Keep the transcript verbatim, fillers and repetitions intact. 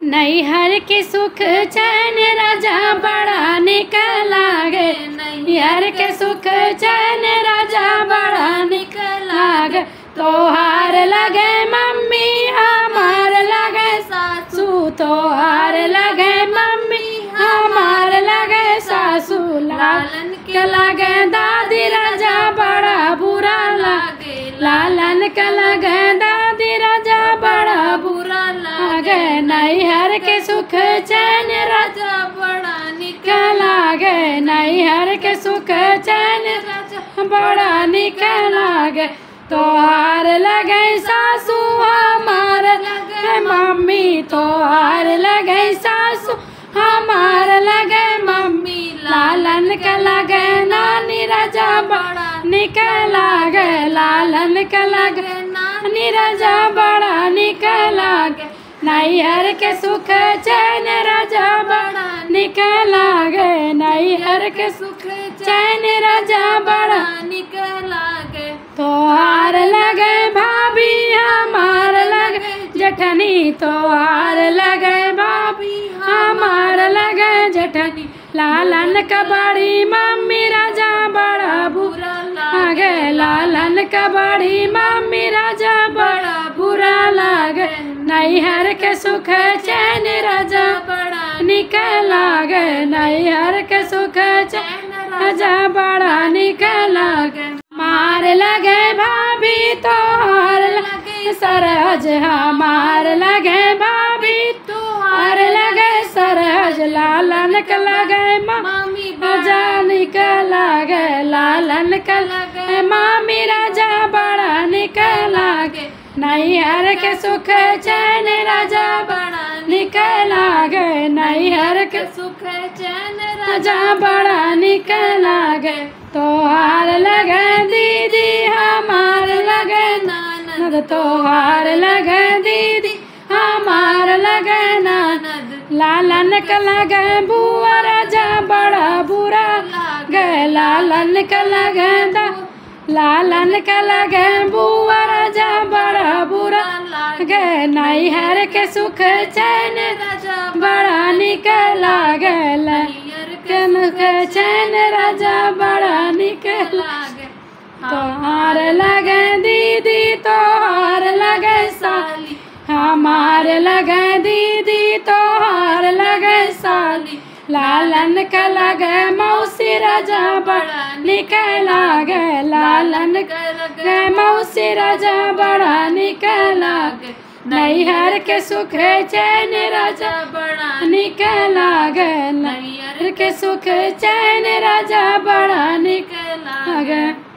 नैहर के सुख चैन राजा बड़ा निक लागे। नैहर के सुख चैन राजा बड़ा निक लागे। तोहार लगे मम्मी हमार लगे सासू। तोहार लगे मम्मी हमार लगे सासू। लालन के लगे दादी राजा बड़ा बुरा लागे। लालन के लगे दादी राजा बड़ा बुरा लागे। नैहर के सुख चैन राजा बड़ा निक लागे। नैहर के सुख चैन राजा बड़ा निक लागे। तोहार लगे सासू हमार लगे मम्मी। तोहार लगे सासू हमार लगे मम्मी। लालन के लगे नानी राजा बड़ा निक लागे। लालन के लगे नानी राजा बड़ा निक लागे। नैहर के सुख चैन राजा बड़ा निक लागे। नैहर के सुख चैन राजा बड़ा निक लागे। तोहार लगे भाभी हमार लगे जेठनी। तोहार लगे भाभी हमार लगे जेठनी। लालन का बड़ी मम्मी राजा बड़ा बुरा लागे। लालन का बड़ी मम्मी राजा बड़ा बुरा लागे। नैहर के सुख चैन राजा बड़ा निक लागे। नैहर के सुख चैन राजा बड़ा निक लागे। मार लगे भाभी तोहार लगे सरहज। हमार लगे भाभी तोहार लगे सरहज। लालन के लगे मम्मी राजा निक लागे। लालन के लगे मम्मी राजा बड़ा निक लागे। नैहर के सुख चैन राजा बड़ा निक लागे। नैहर के सुख चैन राजा बड़ा निक लागे। तोहार लगे दीदी हमार लगे ननद। तोहार लगे दीदी हमार लगे ननद। लालन के लगे बुआ राजा बड़ा बुरा लागे। लालन के लगे दा लालन के लगे बुआ राजा बड़ा बुरा लागे। नैहर के सुख चैन राजा बड़ा निक लागे। नैहर के सुख चैन राजा बड़ा निक लागे। तोहार लगे दीदी तोहार लगे साली। हमार लगे दीदी तोहार लगे साली। लालन के लगे मौसी राजा बड़ा निक लागे। लालन के लगे मौसी राजा बड़ा निक लागे। नैहर के सुख चैन राजा बड़ा निक लागे। नैहर के सुख चैन राजा बड़ा निक लागे।